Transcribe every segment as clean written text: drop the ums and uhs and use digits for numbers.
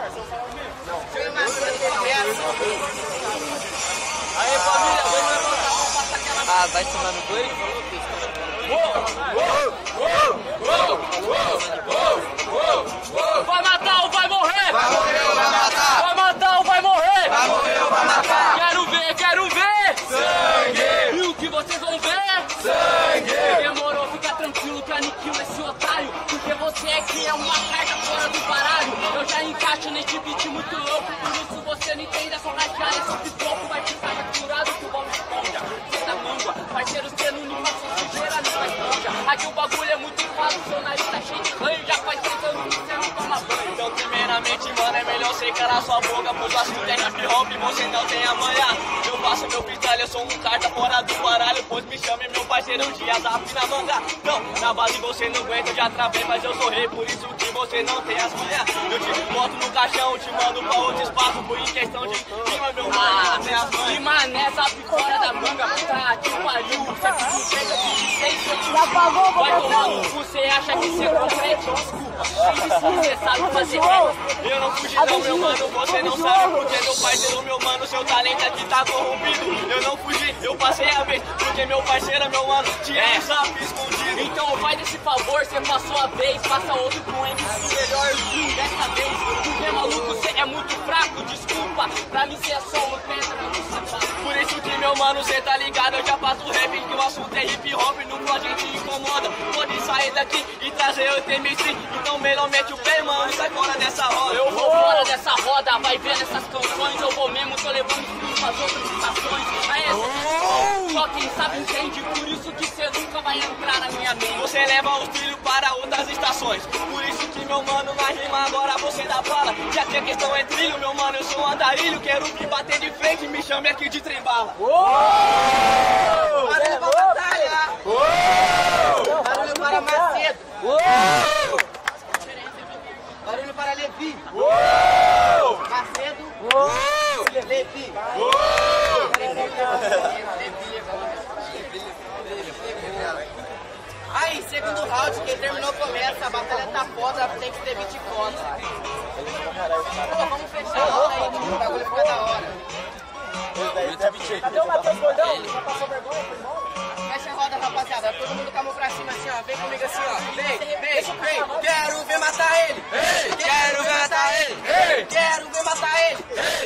Aí, família, vamos levantar a mão, passar aquela... Ah, vai tomar no banho? Vai matar ou vai morrer? Vai morrer ou vai matar? Vai matar ou vai morrer? Vai morrer ou vai matar? Quero ver, quero ver! Sangue! E o que vocês vão ver? Sangue! Demorou, fica tranquilo que aniquilo esse otário. Porque você é que é uma carta fora do baralho. Eu já encaixo neste beat muito louco. Por isso você não entende, é só rasgar esse pipoco. Vai ficar capturado que o bom esponja. Você tá mangua, parceiro, você não limpa sua sujeira, não é esponja. Aqui o bagulho é muito fácil, seu nariz tá cheio de ranho. Já faz 3 anos que você não toma banho. Então primeiramente, mano, é melhor você calar sua boca. Pois o assunto é hip hop, você não tem amanhã. Eu faço meu freestyle, eu sou um carta fora do baralho. Pois me chame meu parceiro, um dia zap na manga. Não, na base você não aguenta, eu já travei, mas eu sou rei. Por isso que você não tem as manhas. Eu te boto no caixão, te mando pra outro espaço. Por em questão de clima, meu mano, não tem as manhas. E mané, zap fora da manga, puta que pariu. Você pediu chega de 6, vai tomar no cu, você acha que você consegue? Desculpa, você sabe fazer eu não fugi não, meu mano, você não sabe. Porque meu parceiro, meu mano, seu talento aqui tá corrompido. Eu não fugi, eu passei a vez. Porque meu parceiro, meu mano, tinha zap escondido. Então faz esse favor, você passou a vez. Passa outro com MC melhor dessa vez. Porque maluco, você é muito fraco, desculpa. Pra mim você é só uma pedra no sapato. Por isso que meu mano, cê tá ligado, eu já faço rap. Que o assunto é hip hop, no a gente incomoda. Pode sair daqui e trazer o TMC. Então melhor mete o pé, mano, sai fora dessa roda. Eu vou fora dessa roda, vai ver nessas canções. Eu vou mesmo, tô levando filhos pras outras estações. Aí só quem sabe entende, por isso que cê nunca vai entrar na minha mente. Você leva os trilhos para outras estações. Por isso que meu mano, na rima agora você dá bala. Já que a questão é trilho, meu mano, eu sou um andarilho. Quero me bater de frente, me chame aqui de trem bala. Barulho pra batalha! Barulho para Macedo! Barulho para Levi! Macedo! Levi! Aí, segundo round, quem terminou começa, a batalha tá foda, tem que ter 20 contas. Pô, vamos fechar a roda aí, que o bagulho fica da hora. Cadê o Matheus Gordão? Já passou vergonha, foi embora? Fecha a roda, rapaziada. Todo mundo com a mão pra cima assim, ó. Vem comigo assim, ó. Vem, vem, vem. Quero ver matar ele. Quero ver matar ele. Quero ver matar ele.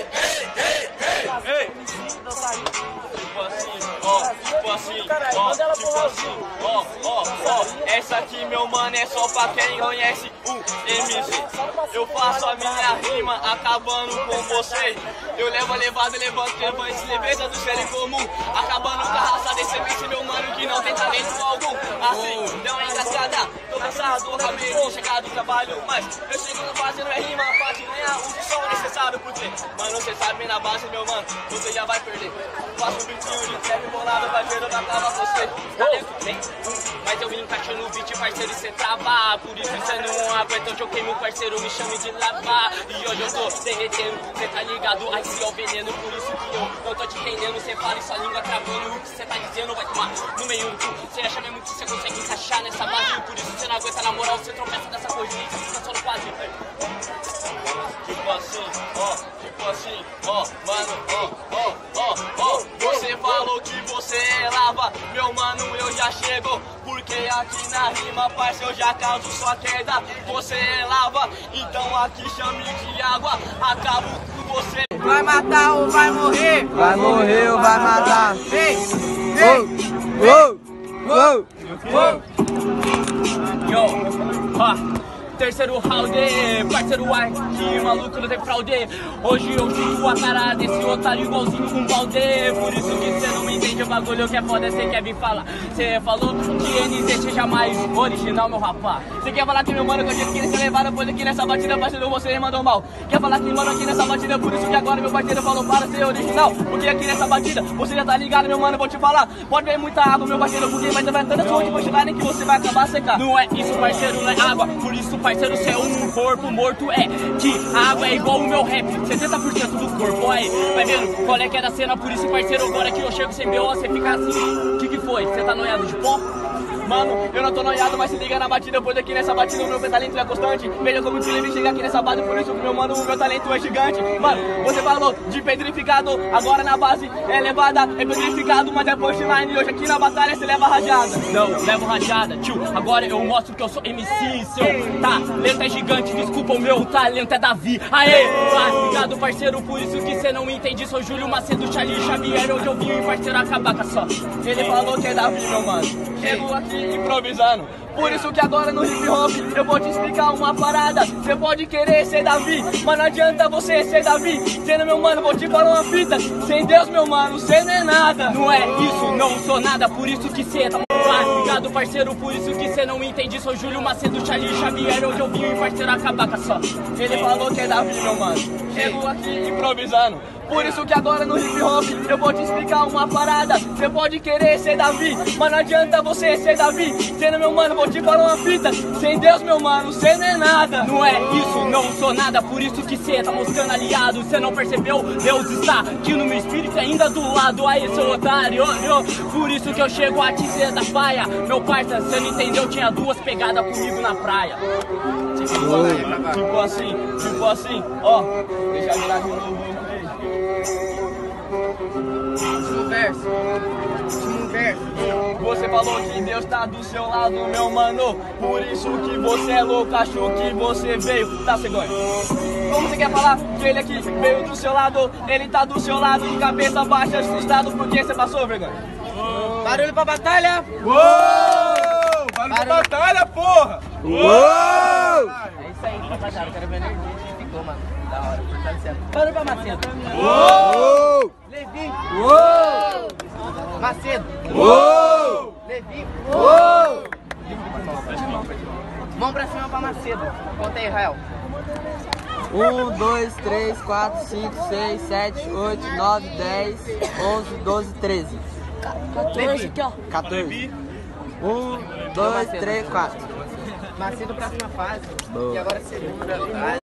Essa aqui, meu mano, é só pra quem conhece o MC. Eu faço a minha rima acabando com você. Eu levo a levada, levanto, leveza do ser em comum. Acabando com a raça desse MC, meu mano, que não tem talento algum. Assim, deu uma engraçada. Tô cansado, acabei de chegar do trabalho, mas eu chego no fazendo é rima pra te ganhar o som necessário. Porque, mano, cê sabe na base, meu mano, você já vai perder. Faço um bitinho de trap bolado, vai ver, eu não acaba você. Talento tem, mas eu encaixo no beat, parceiro, e cê trava. Por isso cê não aguenta, eu queimo, parceiro, me chame de lava. E hoje eu tô derretendo, cê tá ligado? Aí se é o veneno, por isso que eu não tô te entendendo. Cê fala e sua língua travando, o que cê tá dizendo vai tomar no meio do cu. Cê acha mesmo que cê consegue encaixar nessa base? Por isso cê não aguenta, na moral, cê tropeça dessa corrida, cê fica só no quase. Tipo assim, mano, você falou que você é lava, meu mano, eu já chego. Porque aqui na rima, parceiro, eu já causo sua queda. Você é lava, então aqui chame de água. Acabo com você. Vai matar ou vai morrer? Vai morrer ou vai matar? Vem, terceiro round, parceiro aqui, maluco, não tem fraude. Hoje eu fico a cara desse otário igualzinho com balde. Por isso que cê não me entende o bagulho que é foda, cê quer vir falar. Cê falou que NZ seja mais original, meu rapaz. Cê quer falar que meu mano, que eu disse que ele se levaram, pois aqui nessa batida, parceiro, você mandou mal. Quer falar que mano aqui nessa batida, por isso que agora meu parceiro falou para ser original. Porque aqui nessa batida, você já tá ligado, meu mano, vou te falar. Pode ver muita água, meu parceiro, porque vai ter tanta sorte pra chegar nem que você vai acabar secar. Não é isso, parceiro, não é água. Por isso, parceiro, cê é um corpo morto, é que a água é igual o meu rap, 70% do corpo, aí, vai vendo qual é que é da cena, por isso, parceiro, agora que eu chego sem BO, você fica assim, que foi? Você tá noiado de pó? Mano, eu não tô noiado, mas se liga na batida, pois aqui nessa batida o meu talento é constante. Veja como te leve chega aqui nessa base, por isso que meu mano, o meu talento é gigante. Mano, você falou de pedrificado, agora na base é levada, é pedrificado, mas é punchline. Hoje aqui na batalha você leva rajada. Não, levo rajada, tio, agora eu mostro que eu sou MC. Seu talento é gigante, desculpa, o meu talento é Davi. Aê, obrigado parceiro, por isso que cê não entende. Sou Júlio Macedo, Charlie Xavier, hoje eu vim parceiro acabar com a só. Ele falou que é Davi, meu mano. Chego aqui improvisando. Por isso que agora no hip hop eu vou te explicar uma parada. Cê pode querer ser Davi, mas não adianta você ser Davi. Sendo meu mano, vou te falar uma fita. Sem Deus, meu mano, cê não é nada. Não é isso, não sou nada, por isso que cê tá obrigado parceiro, por isso que cê não entende. Sou Júlio Macedo, Charlie Xavier, hoje eu vim parceiro acabar com a só. Ele falou que é Davi, meu mano. Chego aqui improvisando. Por isso que agora no hip hop eu vou te explicar uma parada. Cê pode querer ser Davi, mas não adianta você ser Davi. Sendo meu mano, vou te falar uma fita. Sem Deus, meu mano, cê não é nada. Não é isso, não sou nada, por isso que cê tá moscando aliado. Cê não percebeu? Deus está aqui no meu espírito ainda do lado. Aí, seu otário, por isso que eu chego a te dizer da paia. Meu parça, cê não entendeu, tinha duas pegadas comigo na praia. Tipo assim, ó. Deixa eu virar de novo. Último verso. Você falou que Deus tá do seu lado, meu mano. Por isso que você é louco, achou que você veio. Tá, cegonha? Como você quer falar que ele aqui veio do seu lado? Ele tá do seu lado, de cabeça baixa, assustado porque você passou, vergonha? Barulho pra batalha! Uou! Barulho pra batalha, porra! Uou! É isso aí, rapaziada. Quero ver a energia que ficou, mano. Da hora, fortalecendo. Barulho pra Macedo. Uou! Levi. Uou! Macedo. Uou! Levi. Uou! Mão pra cima pra Macedo. Conta aí, Israel. 1, 2, 3, 4, 5, 6, 7, 8, 9, 10, 11, 12, 13. 14 aqui, ó. 14. 1, 2, 3, 4. Macedo, próxima fase. Boa. E agora segunda.